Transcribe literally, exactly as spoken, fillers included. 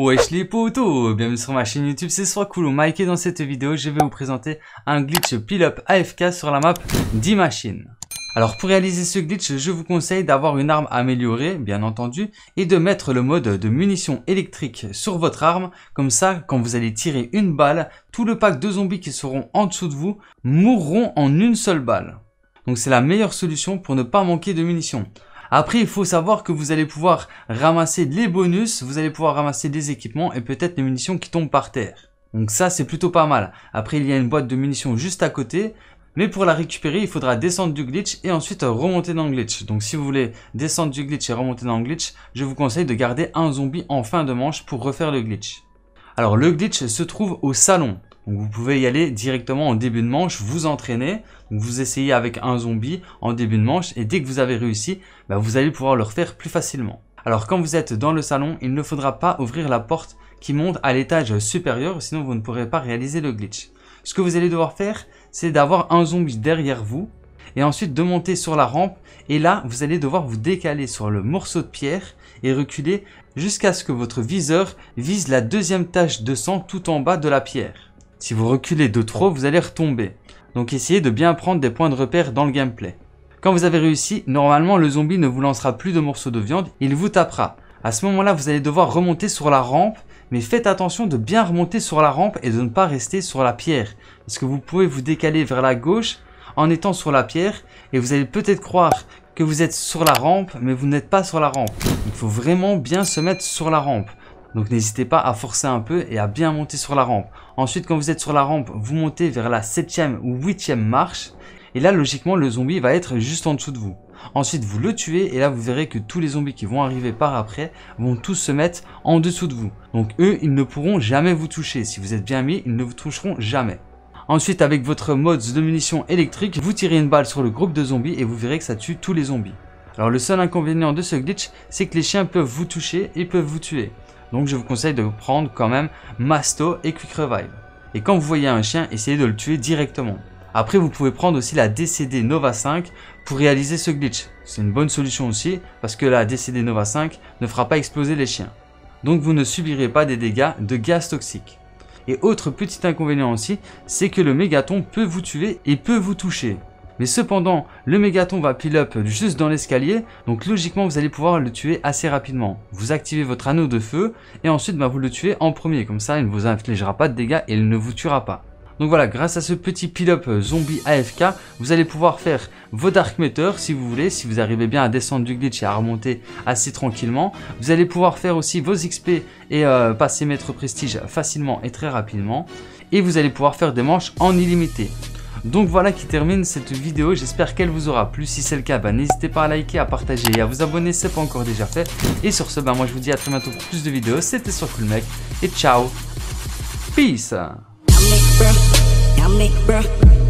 Wesh les potos, bienvenue sur ma chaîne YouTube, c'est Swakulu Mike et dans cette vidéo je vais vous présenter un glitch pile-up A F K sur la map d'Imachine. Alors pour réaliser ce glitch, je vous conseille d'avoir une arme améliorée, bien entendu, et de mettre le mode de munitions électriques sur votre arme, comme ça quand vous allez tirer une balle, tout le pack de zombies qui seront en dessous de vous mourront en une seule balle. Donc c'est la meilleure solution pour ne pas manquer de munitions. Après, il faut savoir que vous allez pouvoir ramasser les bonus, vous allez pouvoir ramasser des équipements et peut-être les munitions qui tombent par terre. Donc ça, c'est plutôt pas mal. Après, il y a une boîte de munitions juste à côté. Mais pour la récupérer, il faudra descendre du glitch et ensuite remonter dans le glitch. Donc si vous voulez descendre du glitch et remonter dans le glitch, je vous conseille de garder un zombie en fin de manche pour refaire le glitch. Alors le glitch se trouve au salon. Donc vous pouvez y aller directement en début de manche, vous entraîner, donc vous essayez avec un zombie en début de manche et dès que vous avez réussi, bah vous allez pouvoir le refaire plus facilement. Alors quand vous êtes dans le salon, il ne faudra pas ouvrir la porte qui monte à l'étage supérieur, sinon vous ne pourrez pas réaliser le glitch. Ce que vous allez devoir faire, c'est d'avoir un zombie derrière vous et ensuite de monter sur la rampe et là vous allez devoir vous décaler sur le morceau de pierre et reculer jusqu'à ce que votre viseur vise la deuxième tache de sang tout en bas de la pierre. Si vous reculez de trop, vous allez retomber. Donc essayez de bien prendre des points de repère dans le gameplay. Quand vous avez réussi, normalement le zombie ne vous lancera plus de morceaux de viande, il vous tapera. À ce moment-là, vous allez devoir remonter sur la rampe, mais faites attention de bien remonter sur la rampe et de ne pas rester sur la pierre. Parce que vous pouvez vous décaler vers la gauche en étant sur la pierre et vous allez peut-être croire que vous êtes sur la rampe, mais vous n'êtes pas sur la rampe. Il faut vraiment bien se mettre sur la rampe. Donc n'hésitez pas à forcer un peu et à bien monter sur la rampe. Ensuite, quand vous êtes sur la rampe, vous montez vers la septième ou huitième marche. Et là, logiquement, le zombie va être juste en dessous de vous. Ensuite, vous le tuez et là, vous verrez que tous les zombies qui vont arriver par après vont tous se mettre en dessous de vous. Donc eux, ils ne pourront jamais vous toucher. Si vous êtes bien mis, ils ne vous toucheront jamais. Ensuite, avec votre mode de munitions électrique, vous tirez une balle sur le groupe de zombies et vous verrez que ça tue tous les zombies. Alors le seul inconvénient de ce glitch, c'est que les chiens peuvent vous toucher et peuvent vous tuer. Donc je vous conseille de prendre quand même Masto et Quick Revive. Et quand vous voyez un chien, essayez de le tuer directement. Après vous pouvez prendre aussi la D C D Nova cinq pour réaliser ce glitch. C'est une bonne solution aussi parce que la D C D Nova cinq ne fera pas exploser les chiens. Donc vous ne subirez pas des dégâts de gaz toxique. Et autre petit inconvénient aussi, c'est que le mégaton peut vous tuer et peut vous toucher. Mais cependant, le mégaton va pile up juste dans l'escalier, donc logiquement vous allez pouvoir le tuer assez rapidement. Vous activez votre anneau de feu et ensuite bah, vous le tuez en premier, comme ça il ne vous infligera pas de dégâts et il ne vous tuera pas. Donc voilà, grâce à ce petit pile up zombie A F K, vous allez pouvoir faire vos Dark Matter si vous voulez, si vous arrivez bien à descendre du glitch et à remonter assez tranquillement. Vous allez pouvoir faire aussi vos X P et euh, passer maître prestige facilement et très rapidement. Et vous allez pouvoir faire des manches en illimité. Donc voilà qui termine cette vidéo, j'espère qu'elle vous aura plu. Si c'est le cas, bah, n'hésitez pas à liker, à partager et à vous abonner si ce n'est pas encore déjà fait. Et sur ce, bah, moi je vous dis à très bientôt pour plus de vidéos. C'était Swakulu Mike et ciao, peace.